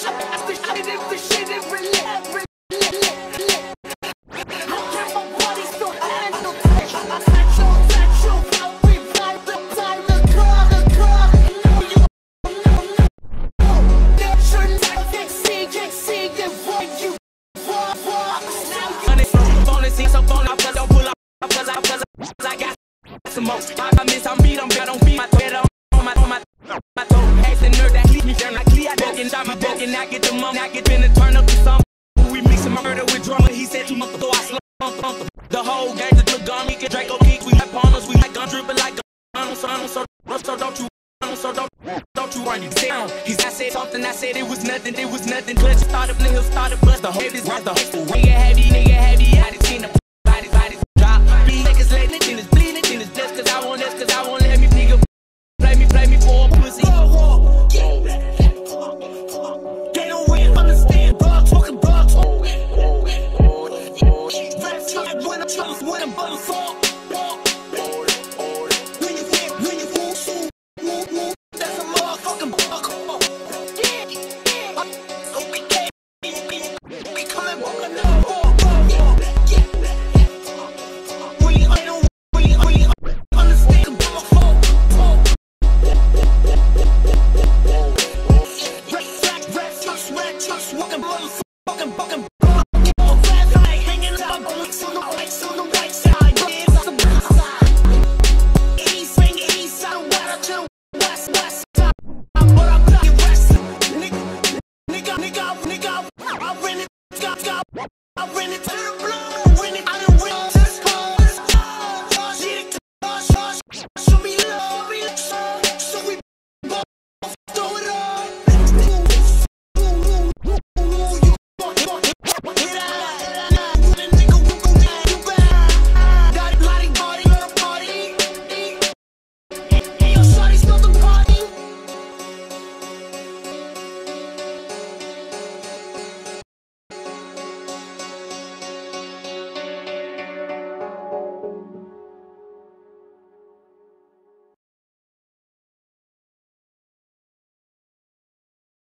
I got some more. I miss, I beat, I don't beat my head on my toe. Ask the nerd that leave me down like Lee. I broken, shot me broken. I get the money, I get in the turn up to some. We mixing my murder with drama. He said 2 months ago I slumped. The whole gang just look on me. Get Draco kicks, we like partners, we like gun dripping like gun. So don't you run it down. I said something, I said it was nothing. Clutch started, nigga started bust. The whole is right, the whole nigga heavy. I done seen the bodies drop. These niggas lately, then it's bleeding, then it's just cause I won't let me nigga play me for a pussy. They don't really understand, bro, talking bro talk. Rap like when I'm trying to win a button fall. When you fool, so that's a motherfucking buck. We coming walking up. Walking